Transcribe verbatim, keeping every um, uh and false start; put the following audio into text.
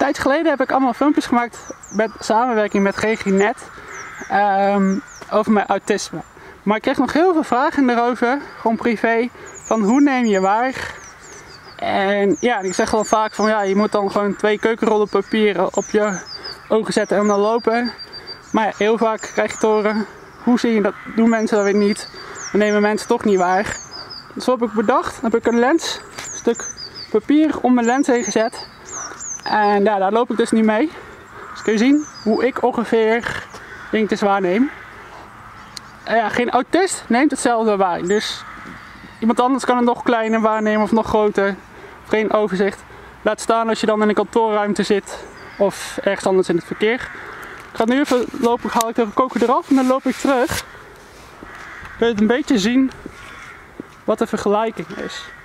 tijdje geleden heb ik allemaal filmpjes gemaakt met samenwerking met G G Net um, over mijn autisme. Maar ik kreeg nog heel veel vragen erover, gewoon privé, van hoe neem je waar? En ja, ik zeg wel vaak van ja, je moet dan gewoon twee keukenrollen papier op je ogen zetten en dan lopen. Maar ja, heel vaak krijg je te horen, hoe zie je dat, doen mensen dat weer niet? Dan nemen mensen toch niet waar. Dus wat heb ik bedacht? Dan heb ik een lens, een stuk papier om mijn lens heen gezet. En ja, daar loop ik dus niet mee. Dus kun je zien hoe ik ongeveer dingetjes waarneem. En ja, geen autist neemt hetzelfde waar. Dus iemand anders kan het nog kleiner waarnemen of nog groter. Of geen overzicht. Laat staan als je dan in een kantoorruimte zit of ergens anders in het verkeer. Ik ga nu even lopen, haal ik de koker eraf en dan loop ik terug. Kun je het een beetje zien wat de vergelijking is.